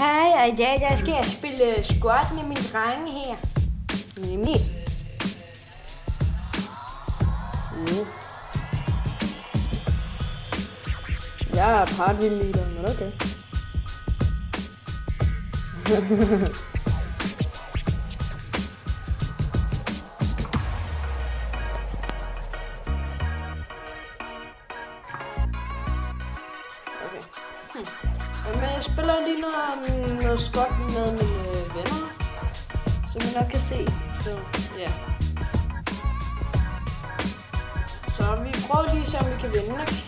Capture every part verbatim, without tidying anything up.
Hej, og i dag der skal jeg spille squat med mine drenge her. Nemlig. Yes. Jeg er partyleader, men okay. Okay. Hmm. Men jeg spiller lige noget, noget squat med mine venner, som I nok kan se. Så ja. Yeah. Så vi prøver lige at se, om vi kan vinde, ikke?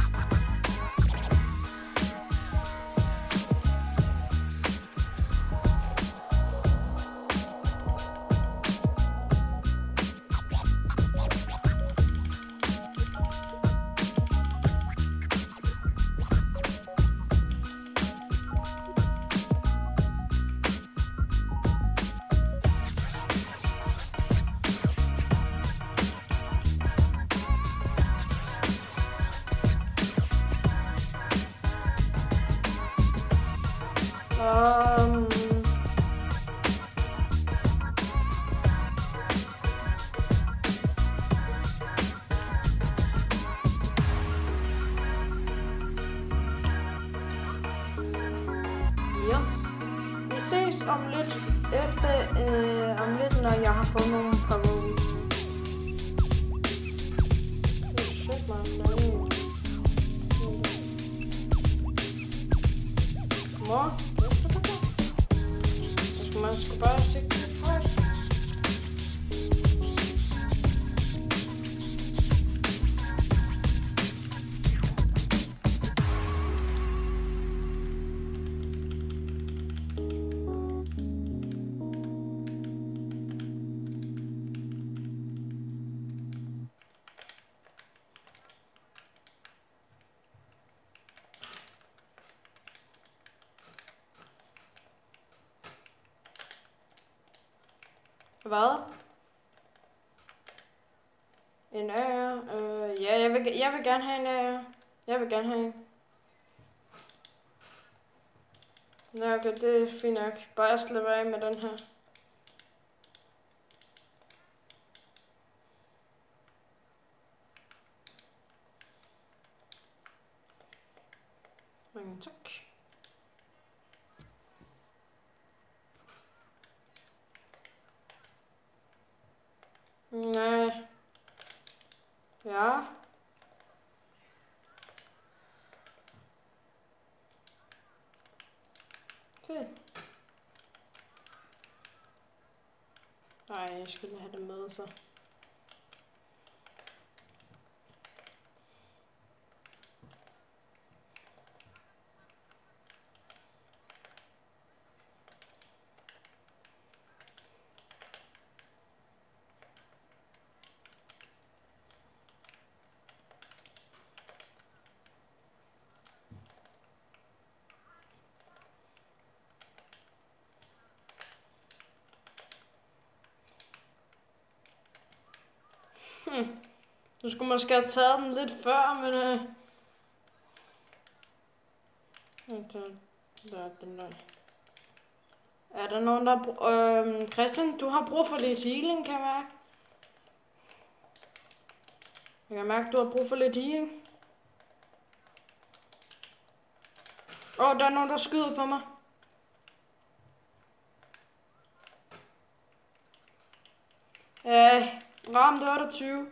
Um, yes. Vi ses om lidt efter, øh, om lidt, når jeg har fået nogle par rules. Shit, man. Come on. Man skal bare sigte lidt først. Hvad? En ær? Øh, ja, jeg vil, jeg vil gerne have en ær. Jeg vil gerne have en. Nå, okay, det er fint nok. Bare slippe af med den her. Mange tak. Nej. Ja. Fedt. Nej, jeg skulle have det med så. Hmm. Du skulle måske have taget den lidt før, men øh... der er den der. Er der nogen, der... Br- øh, Christian, du har brug for lidt healing, kan jeg mærke. Jeg kan mærke, du har brug for lidt healing. Åh, oh, der er nogen, der skyder på mig. Ja, ramt otteogtyve.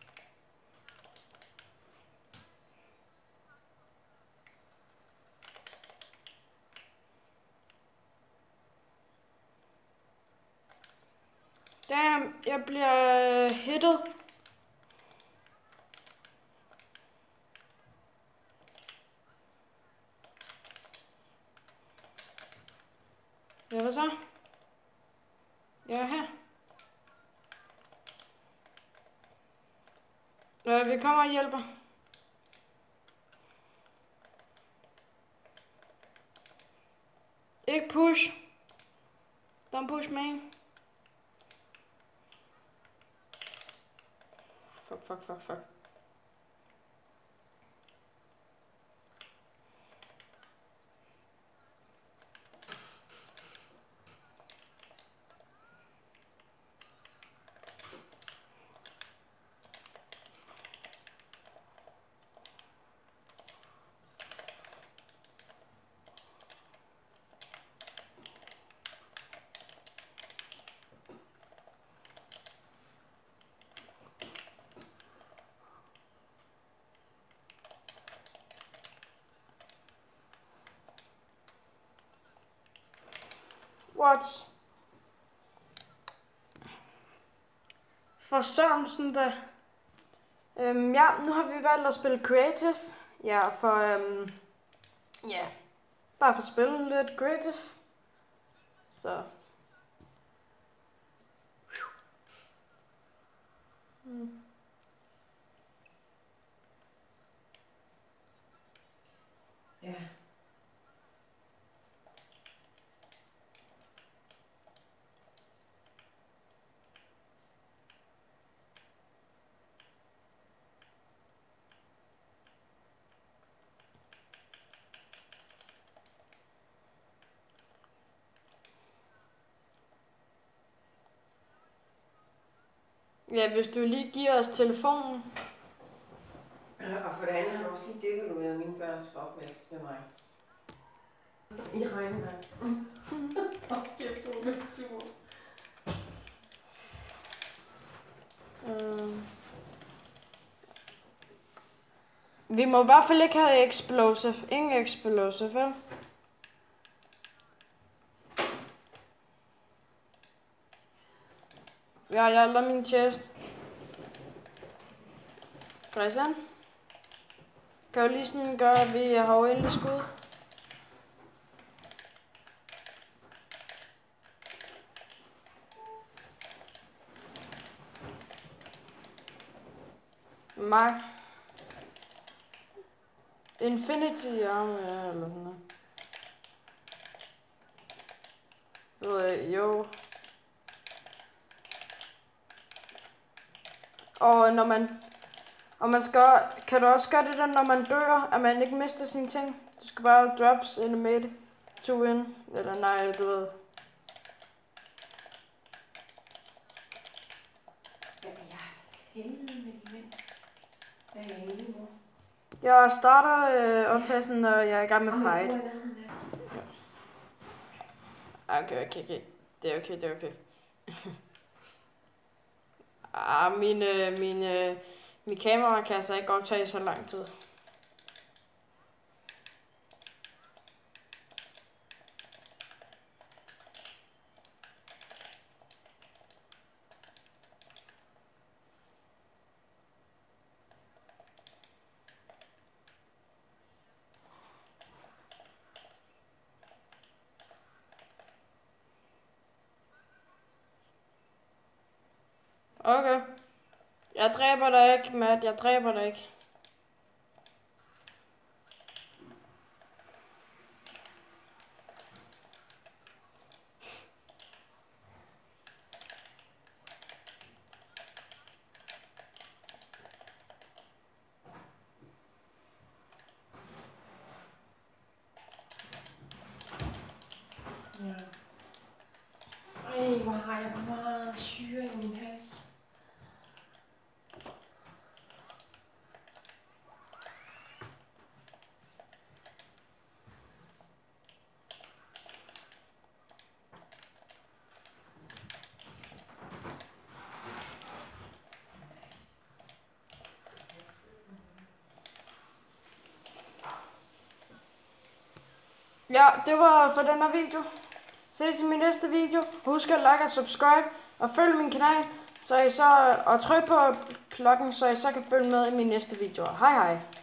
Damn, jeg bliver hittet. Ja, hvad så? Jeg er her. Ja, vi kommer og hjælper. Ikke push. Don't push me. Fuck, fuck, fuck, fuck. What? For Sørensen da. Øhm, ja, nu har vi valgt at spille creative. Ja, for øhm, ja, bare for at spille lidt creative. Så. Hmm. Ja. Ja, hvis du lige giver os telefonen. Og for det andet har du også lige dækket ud af mine børns opvækst med mig. I regnvejr. Åh, kæft, du er sur. Øh. Vi må i hvert fald ikke have explosive. Ingen explosive, vel? Ja, jeg lader min chest. Christian? Kan jo lige sådan gøre, at vi har uendelig skud? Mark. Infinity arm, ja, eller sådan noget. Ved jeg, jo. Og når man... Og man skal... Kan du også gøre det der, når man dør, at man ikke mister sine ting? Du skal bare drops animate to in. Eller nej, du ved. Ja, jeg helvede med de mænd. Hvad er jeg egentlig nu? Jeg starter øh, optagelsen, når jeg er i gang med fight. Okay, okay, okay. Det er okay, det er okay. ah, min, øh, min, øh, min kamera kan altså ikke optage så lang tid. Okay. Jeg dræber dig ikke, Matt. Jeg dræber dig ikke. Ja. Ej, hvor har jeg meget syre i min hals. Ja, det var for den her video. Ses i min næste video. Husk at like og subscribe. Og følg min kanal. Så I så, og tryk på klokken, så I så kan følge med i mine næste videoer. Hej hej.